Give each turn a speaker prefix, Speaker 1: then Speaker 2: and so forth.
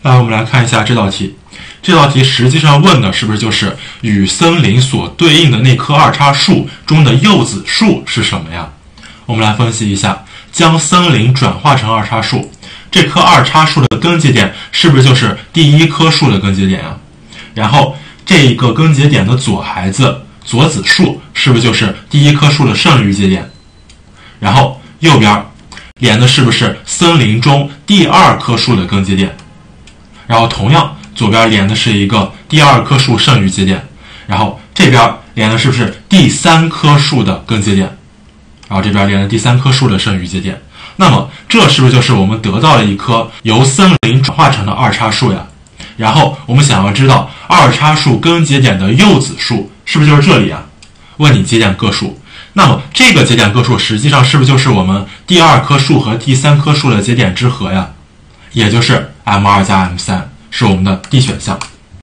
Speaker 1: 来，我们来看一下这道题。这道题实际上问的是不是就是与森林所对应的那棵二叉树中的柚子树是什么呀？我们来分析一下，将森林转化成二叉树，这棵二叉树的根节点是不是就是第一棵树的根节点啊？然后这一个根节点的左孩子左子树是不是就是第一棵树的剩余节点？然后右边连的是不是森林中第二棵树的根节点？然后同样左边连的是一个第二棵树剩余节点，然后这边连的是不是第三棵树的根节点？然后这边连的第三棵树的剩余节点。那么这是不是就是我们得到了一棵由森林转化成的二叉树呀？然后我们想要知道二叉树根节点的柚子树是不是就是这里啊？问你节点个数。那么这个节点个数实际上是不是就是我们第二棵树和第三棵树的节点之和呀？也就是 M2 加 M3 是我们的 D 选项。